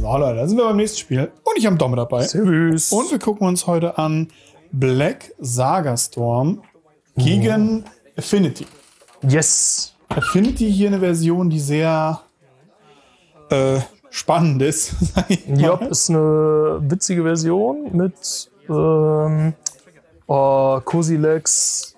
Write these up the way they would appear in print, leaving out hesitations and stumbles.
So, Leute, da sind wir beim nächsten Spiel. Und ich habe Dom dabei. Servus. Und wir gucken uns heute an Black Saga Storm gegen Affinity. Yes. Affinity hier eine Version, die sehr spannend ist. Ja, ist eine witzige Version mit Cosilex,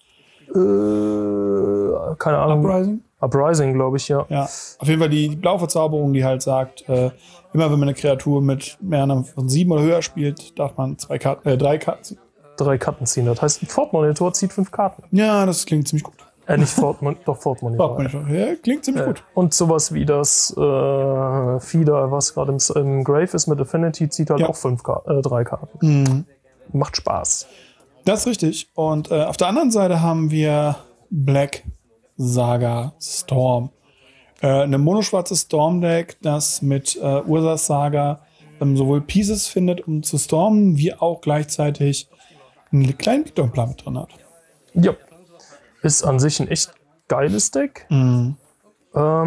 keine Ahnung. Uprising, glaube ich, ja. Ja, auf jeden Fall die Blau-Verzauberung, die halt sagt, immer wenn man eine Kreatur mit mehr von 7 oder höher spielt, darf man 3 Karten ziehen. 3 Karten ziehen. Das heißt, ein Fort-Monitor zieht 5 Karten. Ja, das klingt ziemlich gut. Nicht Fort-Monitor. Fort-Monitor, ja, klingt ziemlich gut. Und sowas wie das Feeder, was gerade im Grave ist mit Affinity, zieht halt auch 3 Karten. Macht Spaß. Das ist richtig. Und auf der anderen Seite haben wir Black Saga Storm. Eine monoschwarzes Storm-Deck, das mit Ursas Saga sowohl Pieces findet, um zu stormen, wie auch gleichzeitig einen kleinen Bigdom-Plan mit drin hat. Ja. Ist an sich ein echt geiles Deck. Ja,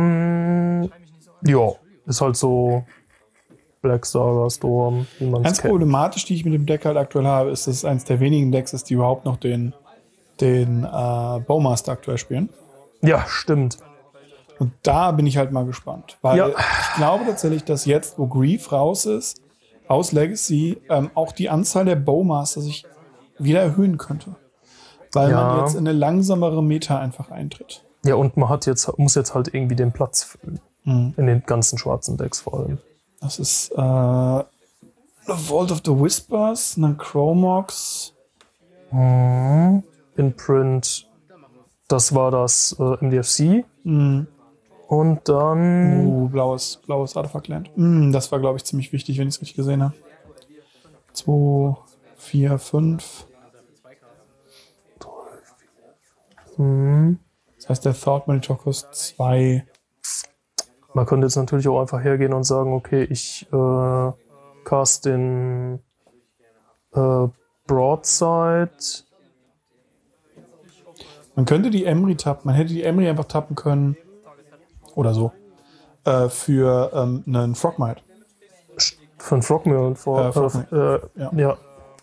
ist halt so Black Saga Storm, wie man es Ganz kennt. problematisch, die ich mit dem Deck halt aktuell habe, ist, dass es eines der wenigen Decks ist, die überhaupt noch den Bowmaster aktuell spielen. Ja, stimmt. Und da bin ich halt mal gespannt. Weil ich glaube tatsächlich, dass jetzt, wo Grief raus ist, aus Legacy, auch die Anzahl der Bowmaster sich wieder erhöhen könnte. Weil man jetzt in eine langsamere Meta einfach eintritt. Ja, und man muss jetzt halt irgendwie den Platz füllen. In den ganzen schwarzen Decks vor allem. Das ist Vault of the Whispers, eine Chromox. Imprint, das war das MDFC. Und dann... blaues Artefaktland. Das war, glaube ich, ziemlich wichtig, wenn ich es richtig gesehen habe. 2, 4, 5. Das heißt, der Thought Monitor kostet 2. Man könnte jetzt natürlich auch einfach hergehen und sagen, okay, ich cast den Broadside. Man könnte die Emry tappen. Man hätte die Emry einfach tappen können. Oder so. Für einen Frogmite. Für einen Frogmire und ja.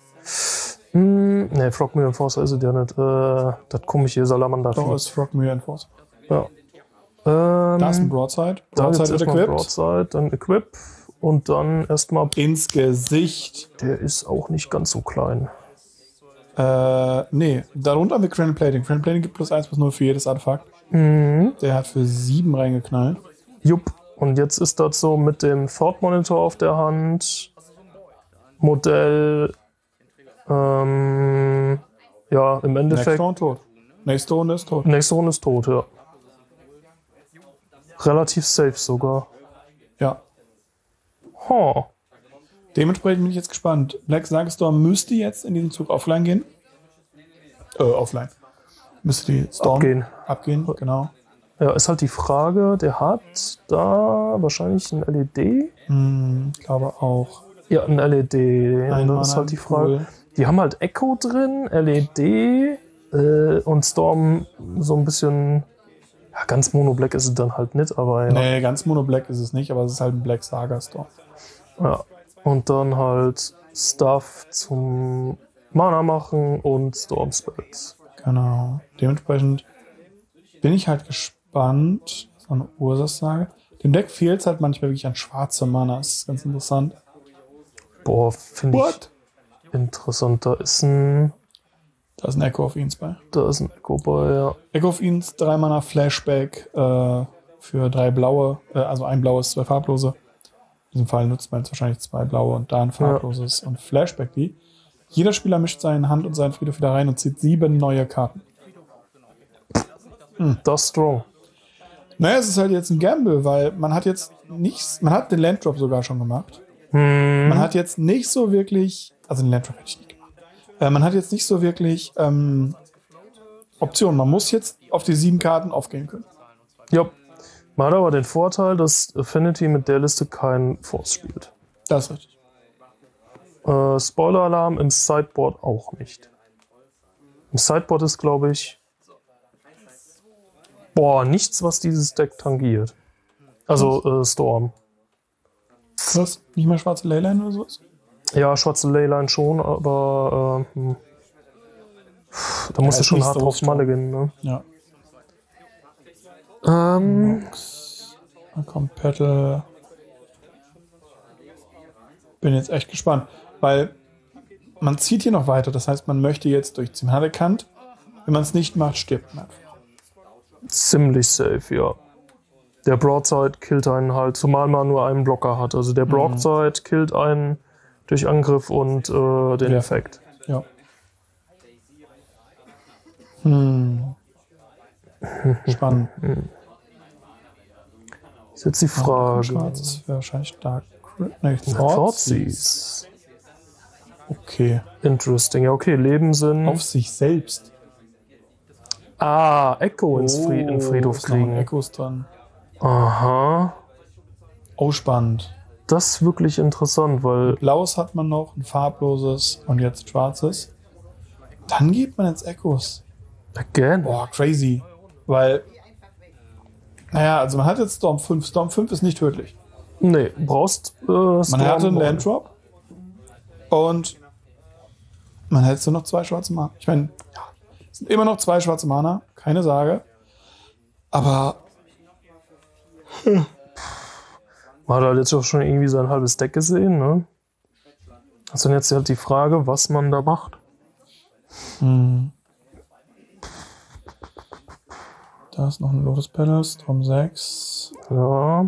Ne, Frogmire Enforcer ist es ja nicht. Das komische Salamander. Doch, ist Frogmire Enforcer. Ja. Da ist ein Broadside. Broadside wird equipped. Broadside, dann Equip und dann erstmal ins Gesicht. Der ist auch nicht ganz so klein. Nee, darunter haben wir Grand Plating. Grand Plating gibt +1/+0 für jedes Artefakt. Der hat für 7 reingeknallt. Jupp. Und jetzt ist das so mit dem Thought Monitor auf der Hand. Modell. Ja, im Endeffekt. Nächste Runde tot. Nächste Runde ist tot. Nächste Runde ist tot, ja. Relativ safe sogar. Ja. Dementsprechend bin ich jetzt gespannt. Black Saga Storm müsste jetzt in diesem Zug offline gehen. Offline. Müsste die Storm abgehen, genau. Ja, ist halt die Frage, der hat da wahrscheinlich ein LED. Ich glaube auch. Ja, ein LED. Und das ist halt die Frage. Cool. Die haben halt Echo drin, LED und Storm so ein bisschen. Ja, ganz Mono-Black ist es dann halt nicht, aber ja. Nee, ganz Mono-Black ist es nicht, aber es ist halt ein Black Saga Storm. Ja. Und dann halt Stuff zum Mana machen und Storm Spells. Genau. Dementsprechend bin ich halt gespannt, was eine Ursas sage. Dem Deck fehlt es halt manchmal wirklich an schwarzer Mana. Das ist ganz interessant. Boah, finde ich interessant. Da ist ein Echo of Eons bei. Da ist ein Echo bei, ja. Echo of Eons, 3 Mana Flashback für 3 blaue, also ein blaues, 2 farblose. In diesem Fall nutzt man jetzt wahrscheinlich 2 blaue und da ein farbloses und Flashback die. Jeder Spieler mischt seine Hand und seinen Friedhof wieder rein und zieht 7 neue Karten. Das ist strong. Naja, es ist halt jetzt ein Gamble, weil man hat jetzt nichts, man hat den Landdrop sogar schon gemacht. Man hat jetzt nicht so wirklich, also den Landdrop hätte ich nicht gemacht. Man hat jetzt nicht so wirklich Optionen. Man muss jetzt auf die 7 Karten aufgehen können. Ja. Man hat aber den Vorteil, dass Affinity mit der Liste kein Force spielt. Das ist richtig. Spoiler-Alarm im Sideboard auch nicht. Im Sideboard ist, glaube ich, nichts, was dieses Deck tangiert. Also Storm. Was? Nicht mal schwarze Leyline oder sowas? Ja, schwarze Leyline schon, aber da musst du schon hart drauf Malle gehen, ne? Ja. Dann kommt Petal. Bin jetzt echt gespannt, weil man zieht hier noch weiter. Das heißt, man möchte jetzt durchziehen. Man hat erkannt, wenn man es nicht macht, stirbt man einfach. Ziemlich safe, ja. Der Broadside killt einen halt, zumal man nur einen Blocker hat. Also der Broadside killt einen durch Angriff und den Effekt. Ja. Spannend. Ist jetzt die Frage. Schwarz wäre wahrscheinlich Dark. Thoughtseize. Okay. Interesting. Ja, okay. Lebenssinn. Auf sich selbst. Echo in Friedhof kriegen. Echos dran. Aha. Oh, spannend. Das ist wirklich interessant, weil. Blaues hat man noch, ein farbloses und jetzt schwarzes. Dann geht man ins Echos. Again? Boah, crazy. Weil, also man hat jetzt Storm 5. Storm 5 ist nicht tödlich. Nee, brauchst man hatte einen Landdrop und man hätte so noch 2 schwarze Mana. Ich meine, es sind immer noch 2 schwarze Mana, keine Sorge. Aber man hat halt jetzt auch schon irgendwie sein halbes Deck gesehen, ne? Das ist dann jetzt halt die Frage, was man da macht. Da ist noch ein Lotus Petal, Storm 6. Ja.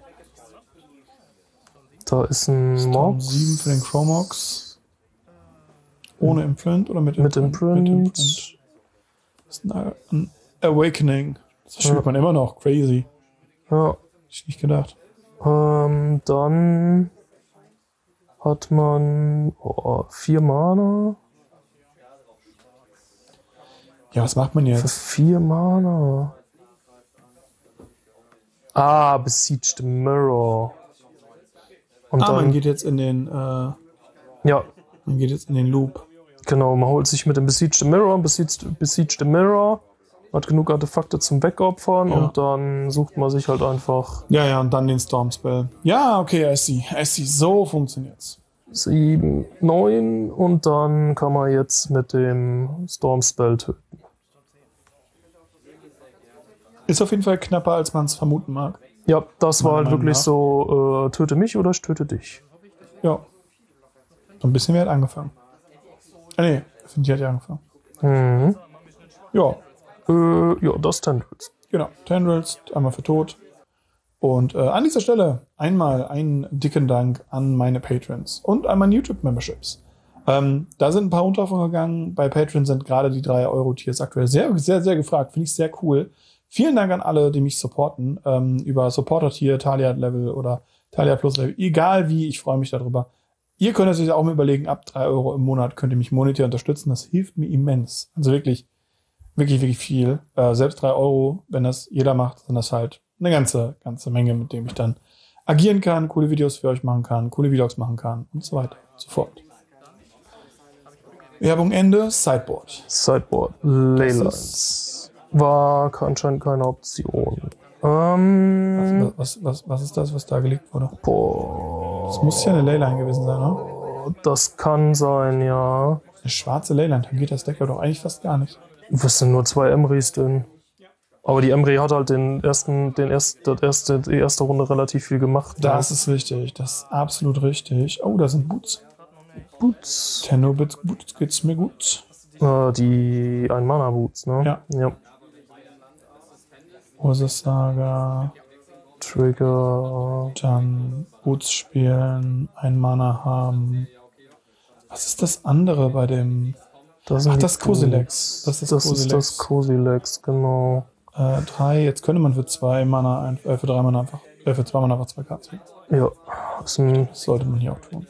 Da ist ein Storm Mox. 7 für den Chromox. Ohne Imprint oder mit Imprint? Mit Imprint. Das ist ein Awakening. Das spielt man immer noch. Crazy. Ja. Hätte ich nicht gedacht. Dann hat man 4 Mana. Ja, was macht man jetzt? Für 4 Mana. Besieged Mirror. Und dann, man geht jetzt in den man geht jetzt in den Loop. Genau, man holt sich mit dem Besieged Mirror, Besieged Mirror, hat genug Artefakte zum Wegopfern und dann sucht man sich halt einfach. Ja, und dann den Storm Spell. Ja, okay, I see. So funktioniert's. 7, 9 und dann kann man jetzt mit dem Storm Spell töten. Ist auf jeden Fall knapper, als man es vermuten mag. Ja, das war halt wirklich so, töte mich oder ich töte dich. Ja. So ein bisschen wie hat angefangen. Nee, finde ich hat ja angefangen. Mhm. Ja. Das Tendrils. Genau, Tendrils, einmal für tot. Und an dieser Stelle einmal einen dicken Dank an meine Patrons und an meine YouTube-Memberships. Da sind ein paar runtergegangen gegangen. Bei Patreon sind gerade die 3-Euro-Tiers aktuell sehr, sehr, sehr gefragt. Finde ich sehr cool. Vielen Dank an alle, die mich supporten. Über Supporter-Tier, Thalia-Level oder Thalia Plus-Level. Egal wie, ich freue mich darüber. Ihr könnt natürlich auch mal überlegen, ab 3 Euro im Monat könnt ihr mich monetär unterstützen. Das hilft mir immens. Also wirklich, wirklich, wirklich viel. Selbst 3 Euro, wenn das jeder macht, sind das halt eine ganze Menge, mit dem ich dann agieren kann, coole Videos für euch machen kann, coole Vlogs machen kann und so weiter und so fort. Werbung Ende, Sideboard. Leylines. War anscheinend keine Option. Was ist das, was da gelegt wurde? Boah. Das muss ja eine Leyline gewesen sein, ne? Das kann sein, ja. Eine schwarze Leyline, dann geht das Deck ja doch eigentlich fast gar nicht. Was sind nur 2 Emrys drin? Aber die Emry hat halt die erste Runde relativ viel gemacht. Das ist richtig, das ist absolut richtig. Oh, da sind Boots. Tenno-Boots geht's mir gut. Die 1-Mana-Boots, ne? Ja. Ursus Saga. Trigger. Dann Boots spielen, 1 Mana haben. Was ist das andere bei dem? Das ist Kozilek. Das ist das Kozilek, genau. 3, jetzt könnte man für 2 Mana, für 3 Mana einfach, für 2 Mana einfach 2 Karten ziehen. Ja. Das sollte man hier auch tun.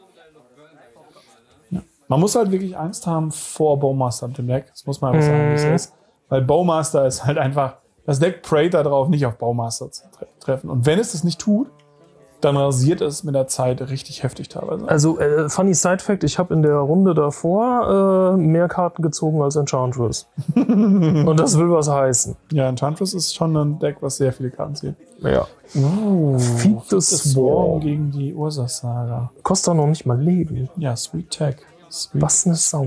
Ja. Man muss halt wirklich Angst haben vor Bowmaster mit dem Deck. Das muss man einfach sagen, wie es ist. Weil Bowmaster ist halt einfach, das Deck prayt darauf, nicht auf Bowmaster zu treffen. Und wenn es das nicht tut, dann rasiert es mit der Zeit richtig heftig teilweise. Also, funny Side-Fact, ich habe in der Runde davor mehr Karten gezogen als Enchantress. Und das will was heißen. Ja, Enchantress ist schon ein Deck, was sehr viele Karten zieht. Ja. Feed the Swarm gegen die Ursache-Saga. Kostet doch noch nicht mal Leben. Ja, Sweet Tech. Was eine Sau.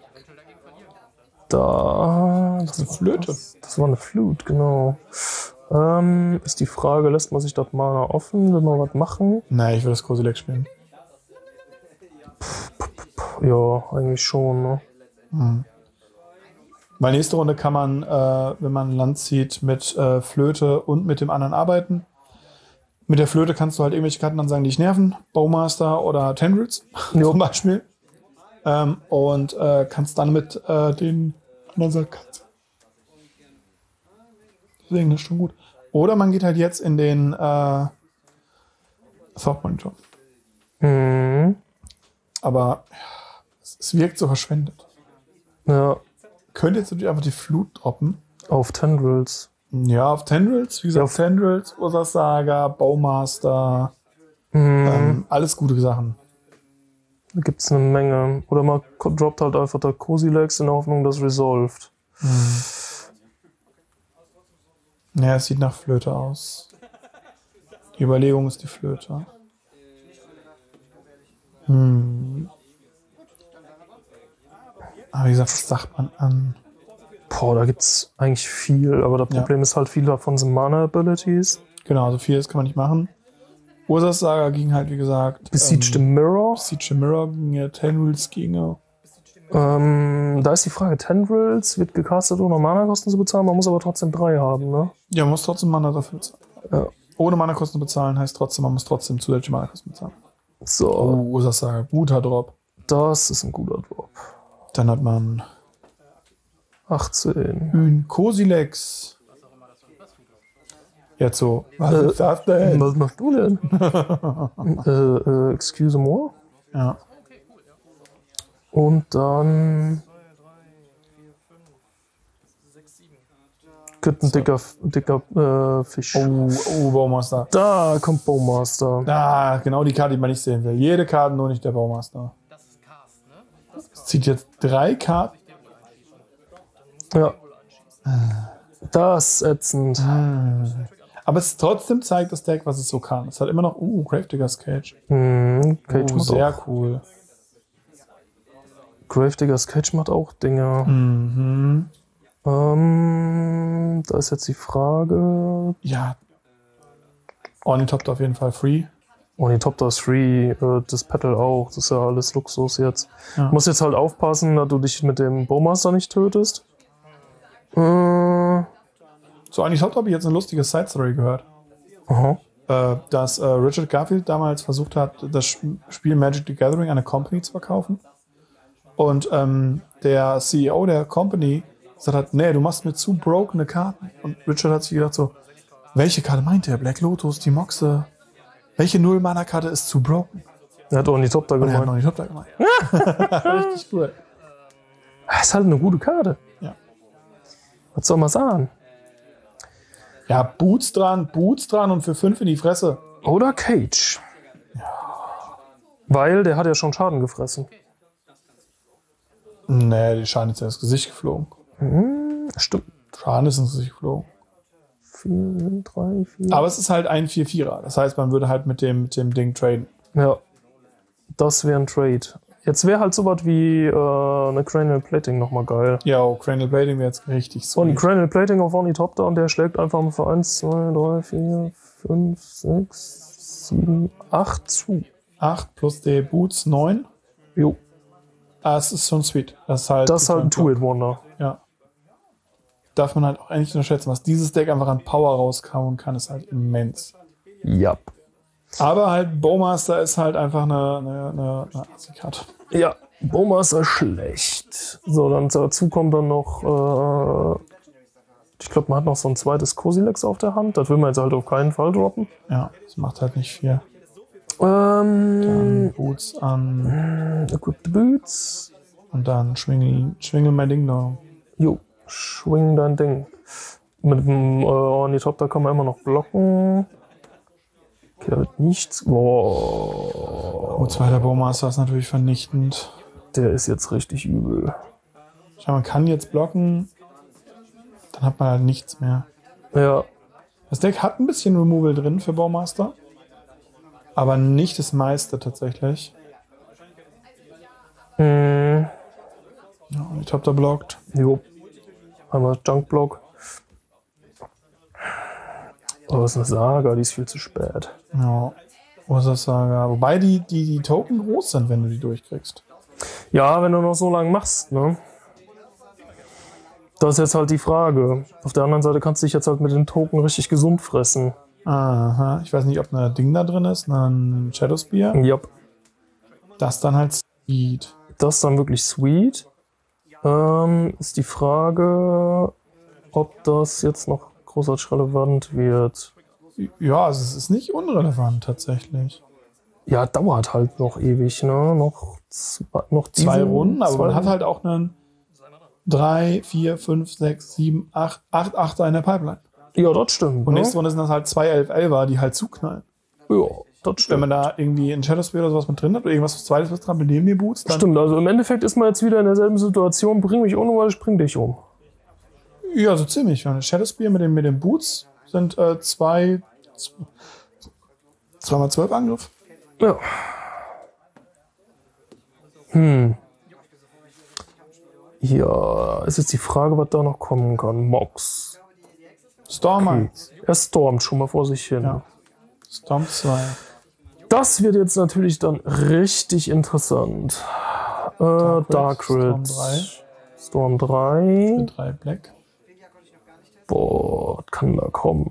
Das ist eine Flöte. Das war eine Flute, genau. Ist die Frage, lässt man sich das Mana offen? Will man was machen? Nein, ich will das Kozilek spielen. Ja, eigentlich schon, ne? Weil nächste Runde kann man, wenn man ein Land zieht, mit Flöte und mit dem anderen arbeiten. Mit der Flöte kannst du halt irgendwelche Karten dann sagen, die dich nerven. Bowmaster oder Tendrils zum Beispiel. Und kannst dann mit den anderen sagen, deswegen, das ist schon gut. Oder man geht halt jetzt in den Thought-Monitor. Aber es wirkt so verschwendet. Ja. Könnt jetzt natürlich einfach die Flut droppen. Auf Tendrils. Ja, auf Tendrils. Wie gesagt, ja, Tendrils, Ursache-Saga, Bowmaster. Alles gute Sachen. Da gibt's eine Menge. Oder man droppt halt einfach da Kozilek in der Hoffnung, dass resolved. Ja, es sieht nach Flöte aus. Die Überlegung ist die Flöte. Aber wie gesagt, was sagt man an? Boah, da gibt's eigentlich viel, aber das Problem ist halt, viel davon sind Mana-Abilities. Genau, so vieles kann man nicht machen. Ursache-Saga ging halt, wie gesagt... Besiege the Mirror. Besiege the Mirror ging Tendrils ging. Da ist die Frage, Tendrils wird gecastet, ohne Mana-Kosten zu bezahlen, man muss aber trotzdem 3 haben, ne? Ja, man muss trotzdem Mana dafür bezahlen. Ja. Ohne Mana-Kosten bezahlen heißt trotzdem, man muss trotzdem zusätzliche Mana-Kosten bezahlen. So. Oh, Ursache-Saga, guter Drop. Das ist ein guter Drop. Dann hat man 18. Kozilek. Jetzt so. Was ist das denn? Was machst du denn? Excuse moi? Ja. Und dann gibt ein dicker Fisch. Oh, Bowmaster. Da kommt Bowmaster. Ah, genau die Karte, die man nicht sehen will. Jede Karte, nur nicht der Bowmaster. Es zieht jetzt 3 Karten. Ja. Das ist ätzend. Aber es trotzdem zeigt das Deck, was es so kann. Es hat immer noch, Gravedigger's Cage. Cage macht sehr auch. Cool. Gravedigger's Cage macht auch Dinge. Da ist jetzt die Frage. Ja. Ornithopter auf jeden Fall free. Ornithopter ist free, das Petal auch. Das ist ja alles Luxus jetzt. Ja. Du musst jetzt halt aufpassen, dass du dich mit dem Bowmaster nicht tötest. So, Ornithopter habe ich jetzt eine lustige Side-Story gehört. Dass Richard Garfield damals versucht hat, das Spiel Magic the Gathering an eine Company zu verkaufen. Und der CEO der Company gesagt hat, nee, du machst mir zu brokene Karten. Und Richard hat sich gedacht so, welche Karte meint er? Black Lotus, die Moxe. Welche Null-Mana-Karte ist zu broken? Er hat Ornithopter gemeint. Er hat Ornithopter gemeint. Richtig cool. Das ist halt eine gute Karte. Ja. Was soll man sagen? Ja, Boots dran und für 5 in die Fresse. Oder Cage. Ja. Weil der hat ja schon Schaden gefressen. Nee, die Schaden ist ja ins Gesicht geflogen. Stimmt. Schaden ist ins Gesicht geflogen. 4, 3, 4. Aber es ist halt ein 4-4er. Das heißt, man würde halt mit dem Ding traden. Ja. Das wäre ein Trade. Jetzt wäre halt sowas wie eine Cranial Plating nochmal geil. Ja, Cranial Plating wäre jetzt richtig so. Und die Cranial Plating auf Ornithopter und der schlägt einfach mal für 1, 2, 3, 4, 5, 6, 7, 8 zu. 8 plus die Boots 9. Jo. Ah, es ist schon sweet. Das ist halt ein Two-Hit-Wonder. Ja. Darf man halt auch eigentlich unterschätzen. Was dieses Deck einfach an Power raushauen kann, ist halt immens. Ja. Aber halt Bowmaster ist halt einfach eine Assi-Karte. Ja, Bowmaster ist schlecht. So, dann dazu kommt dann noch, ich glaube, man hat noch so ein zweites Kozilek auf der Hand. Das will man jetzt halt auf keinen Fall droppen. Ja, das macht halt nicht viel. Dann Boots an. Equip the Boots. Und dann schwingel mein Ding noch. Jo, schwing dein Ding. Mit dem Ornithopter kann man immer noch blocken. Okay, da wird nichts. Boah. Oh, zweiter Bowmaster ist natürlich vernichtend. Der ist jetzt richtig übel. Schau, man kann jetzt blocken, dann hat man halt nichts mehr. Ja. Das Deck hat ein bisschen Removal drin für Bowmaster, aber nicht das meiste tatsächlich. Ja, die Top da blockt. Jo. Einmal Junkblock. Oh, das ist eine Saga, die ist viel zu spät. Ja, Ursa-Saga. Wobei die Token groß sind, wenn du die durchkriegst. Ja, wenn du noch so lange machst, ne? Das ist jetzt halt die Frage. Auf der anderen Seite kannst du dich jetzt halt mit den Token richtig gesund fressen. Aha, ich weiß nicht, ob ein Ding da drin ist, ein Shadow Spear. Ja. Das dann halt Speed. Das ist dann wirklich sweet. Ist die Frage, ob das jetzt noch großartig relevant wird. Ja, also es ist nicht unrelevant tatsächlich. Ja, dauert halt noch ewig, ne? Noch zwei Runden, aber man hat halt auch einen 3, 4, 5, 6, 7, 8 Achter in der Pipeline. Ja, das stimmt. Und nächste Runde sind das halt 2 11er, die halt zuknallen. Ja, das stimmt. Wenn man da irgendwie ein Shadow Spear oder sowas mit drin hat oder irgendwas Zweites was dran, neben mir Boots, dann. Stimmt, also im Endeffekt ist man jetzt wieder in derselben Situation, bring mich um oder ich bring dich um. Ja, so ziemlich. Ein Shadow Spear mit den Boots sind 2 mal 12 Angriff. Ja. Ja, ist jetzt die Frage, was da noch kommen kann. Mox. Storm 1. Er stormt schon mal vor sich hin. Ja. Storm 2. Das wird jetzt natürlich dann richtig interessant. Darkrit. Storm 3. Für 3 Black. Boah, was kann da kommen?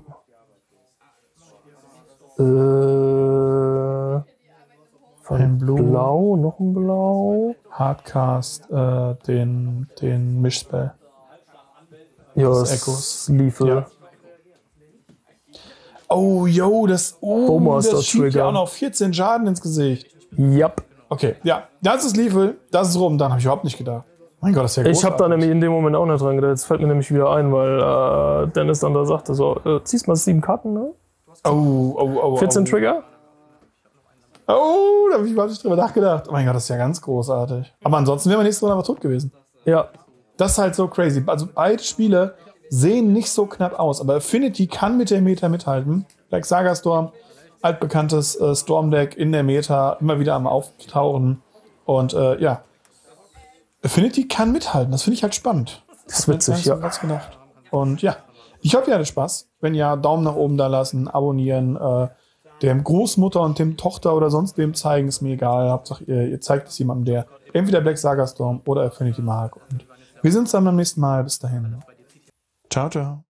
Ein Blau, noch ein Blau. Hardcast, den Mischspell. Ja, das Echos. Lethal. Ja. Oh, yo, das schiebt ja auch noch 14 Schaden ins Gesicht. Yep. Okay, ja, das ist Lethal, das ist rum, dann habe ich überhaupt nicht gedacht. Mein Gott, das ist ja großartig. Ich habe da nämlich in dem Moment auch nicht dran gedacht. Jetzt fällt mir nämlich wieder ein, weil Dennis dann da sagte so, ziehst mal 7 Karten, ne? Oh. 14 Trigger? Oh, da habe ich überhaupt nicht drüber nachgedacht. Oh mein Gott, das ist ja ganz großartig. Aber ansonsten wären wir nächste Runde aber tot gewesen. Ja. Das ist halt so crazy. Also beide Spiele sehen nicht so knapp aus, aber Affinity kann mit der Meta mithalten. Black Saga Storm, altbekanntes Storm-Deck in der Meta, immer wieder am Auftauchen. Und ja, Affinity kann mithalten. Das finde ich halt spannend. Das ist witzig, ja. Ganz gedacht. Und ja, ich hoffe, ihr hattet Spaß. Wenn ja, Daumen nach oben da lassen, abonnieren, dem Großmutter und dem Tochter oder sonst wem zeigen, ist mir egal. Hauptsache, ihr zeigt es jemandem, der entweder Black Saga Storm oder Affinity mag. Und wir sehen uns dann beim nächsten Mal. Bis dahin. Ciao, ciao.